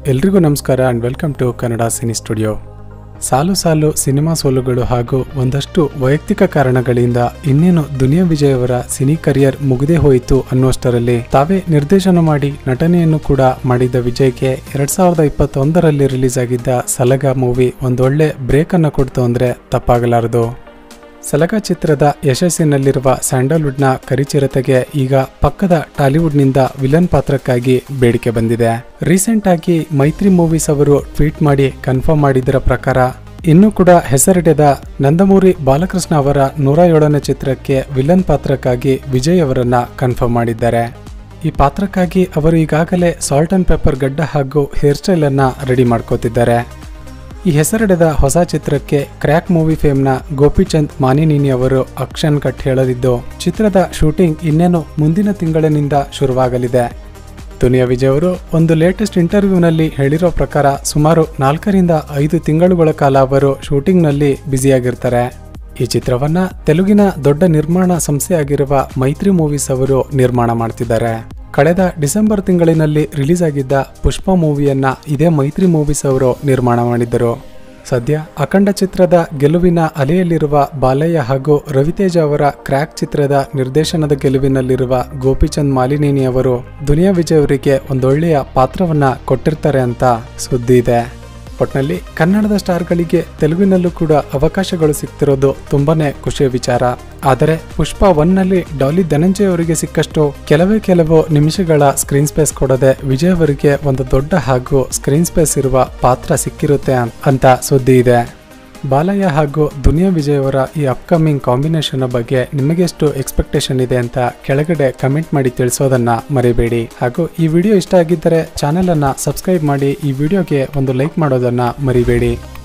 ಎಲ್ರಿಗೂ ನಮಸ್ಕಾರ and welcome to Kannada cine studio. ಸಾಲು ಸಾಲು ಸಿನಿಮಾ ಸೋಲುಗಳು ಹಾಗೂ ಒಂದಷ್ಟು ವೈಯಕ್ತಿಕ ಕಾರಣಗಳಿಂದ ಇನ್ನೇನು ದುನಿಯಾ ವಿಜಯ್ ಅವರ ಸಿನಿ ಕರಿಯರ್ ಮುಗಿದೇ ಹೋಯಿತು ಅನ್ನುವಷ್ಟರಲ್ಲಿ ತಾವೇ ನಿರ್ದೇಶನ ಮಾಡಿ ನಟನೆಯನ್ನು ಕೂಡ ಮಾಡಿದ್ದ ವಿಜಯ್ಗೆ 2021ರಲ್ಲಿ ರಿಲೀಸ್ ಆಗಿದ್ದ ಸಲಗ ಮೂವಿ ಒಂದೊಳ್ಳೆ ಬ್ರೇಕ್ ಅನ್ನು ಕೊಡ್ತು ಅಂದ್ರೆ ತಪ್ಪಾಗಲಾರದು. ಸಲಗ ಚಿತ್ರದ ಯಶಸ್ಸಿನಲ್ಲಿರುವ ಸ್ಯಾಂಡಲ್ವುಡ್ನ ಕರಿಚಿರತೆಗೆ ಈಗ ಪಕ್ಕದ ಟಾಲಿವುಡ್ನಿಂದ ವಿಲನ್ ಪಾತ್ರಕ್ಕಾಗಿ ಬೇಡಿಕೆ ಬಂದಿದೆ. ರೀಸೆಂಟ್ ಆಗಿ ಮೈತ್ರಿ ಮೂವೀಸ್ ಅವರು ಟ್ವೀಟ್ ಮಾಡಿ ಕನ್ಫರ್ಮ್ ಮಾಡಿದರ ಪ್ರಕಾರ ಇನ್ನೂ ಕೂಡ ಹೆಸರಿಡದ ನಂದಮೂರಿ ಬಾಲಕೃಷ್ಣ ಅವರ 107ನೇ ಚಿತ್ರಕ್ಕೆ ವಿಲನ್ ಪಾತ್ರಕ್ಕಾಗಿ ವಿಜಯ್ ಅವರನ್ನ ಕನ್ಫರ್ಮ್ ಮಾಡಿದ್ದಾರೆ. ಈ ಪಾತ್ರಕ್ಕಾಗಿ ಅವರು ಈಗಾಗಲೇ ಸಾಲ್ಟ್ ಅಂಡ್ ಪೆಪ್ಪರ್ ಗಡ್ಡ ಹಾಗೂ ಹೇರ್ ಸ್ಟೈಲ್ ಅನ್ನ ರೆಡಿ ಮಾಡ್ಕೋತಿದ್ದಾರೆ. ಈ ಹೆಸರಿಡದ ಹೊಸ ಚಿತ್ರಕ್ಕೆ ಕ್ರ್ಯಾಕ್ ಮೂವಿ ಫೇಮ್ನ ಗೋಪಿಚಂದ್ ಮಾನಿನಿನಿ ಅವರು ಆಕ್ಷನ್ ಕಟ್ ಹೇಳಲಿದ್ದು, ಚಿತ್ರದ ಶೂಟಿಂಗ್ ಇನ್ನೇನು ಮುಂದಿನ ತಿಂಗಳಿನಿಂದ ಶುರುವಾಗಲಿದೆ. ದುನಿಯಾ ವಿಜಯ್ ಅವರು ಒಂದು ಲೇಟೆಸ್ಟ್ ಇಂಟರ್ವ್ಯೂನಲ್ಲಿ ಹೇಳಿರೋ ಪ್ರಕಾರ ಸುಮಾರು 4ರಿಂದ 5 ತಿಂಗಳುಗಳ ಕಾಲ ಅವರು ಶೂಟಿಂಗ್ನಲ್ಲಿ ಬ್ಯುಸಿಯಾಗಿರ್ತಾರೆ. ಈ ಚಿತ್ರವನ್ನ ತೆಲುಗಿನ ದೊಡ್ಡ ನಿರ್ಮಾಣ ಸಂಸ್ಥೆಯಾಗಿರುವ ಮೈತ್ರಿ ಮೂವೀಸ್ ಅವರು ನಿರ್ಮಾಣ ಮಾಡ್ತಿದ್ದಾರೆ. ಕಳೆದ ಡಿಸೆಂಬರ್ ತಿಂಗಳಿನಲ್ಲಿ ರಿಲೀಸ್ ಆಗಿದ್ದ ಪುಷ್ಪ ಮೂವಿಯನ್ನ ಇದೇ ಮೈತ್ರಿ ಮೂವೀಸ್ ಅವರು ನಿರ್ಮಾಣ ಮಾಡಿದ್ದರು. ಸದ್ಯ ಅಖಂಡ ಚಿತ್ರದ ಗೆಲುವಿನ ಅಲೆಯಲ್ಲಿರುವ ಬಾಲಯ್ಯ ಹಾಗೂ ರವಿತೇಜ ಅವರ ಕ್ರ್ಯಾಕ್ ಚಿತ್ರದ ನಿರ್ದೇಶನದ ಗೆಲುವಿನಲ್ಲಿರುವ ಗೋಪಿಚಂದ್ ಮಾಲಿನೇನಿ ಅವರು ದುನಿಯಾ ವಿಜಯ್ ಅವರಿಗೆ ಒಂದೊಳ್ಳೆಯ ಪಾತ್ರವನ್ನ ಕೊಟ್ಟಿರ್ತಾರೆ ಅಂತ ಸುದ್ದಿ ಇದೆ. ಒಟ್ನಲ್ಲಿ ಕನ್ನಡದ ಸ್ಟಾರ್ಗಳಿಗೆ ತೆಲುಗಿನಲ್ಲೂ ಕೂಡ ಅವಕಾಶಗಳು ಸಿಗ್ತಿರೋದು ತುಂಬಾನೇ ಖುಷಿಯ ವಿಚಾರ. ಆದರೆ ಪುಷ್ಪ 1ನಲ್ಲಿ ಡಾಲಿ ಧನಂಜಯ್ ಅವರಿಗೆ ಸಿಕ್ಕಷ್ಟು ಕೆಲವು ನಿಮಿಷಗಳ ಸ್ಕ್ರೀನ್ ಸ್ಪೇಸ್ ಕೊಡದೆ ವಿಜಯ್ ಅವರಿಗೆ ಒಂದು ದೊಡ್ಡ ಹಾಗೂ ಸ್ಕ್ರೀನ್ ಸ್ಪೇಸ್ ಇರುವ ಪಾತ್ರ ಸಿಕ್ಕಿರುತ್ತೆ ಅಂತ ಸುದ್ದಿ ಇದೆ. ಬಾಲಯ್ಯ ಹಾಗೂ ದುನಿಯಾ ವಿಜಯ್ ಅವರ ಈ ಅಪ್ಕಮಿಂಗ್ ಕಾಂಬಿನೇಷನ್ ಬಗ್ಗೆ ನಿಮಗೆ ಎಷ್ಟು ಎಕ್ಸ್ಪೆಕ್ಟೇಷನ್ ಇದೆ ಅಂತ ಕೆಳಗಡೆ ಕಮೆಂಟ್ ಮಾಡಿ ತಿಳಿಸೋದನ್ನ ಮರಿಬೇಡಿ. ಹಾಗೂ ಈ ವಿಡಿಯೋ ಇಷ್ಟ ಆಗಿದ್ದರೆ ಚಾನೆಲ್ ಅನ್ನ ಸಬ್ಸ್ಕ್ರೈಬ್ ಮಾಡಿ ಈ ವಿಡಿಯೋಗೆ ಒಂದು ಲೈಕ್ ಮಾಡೋದನ್ನ ಮರಿಬೇಡಿ.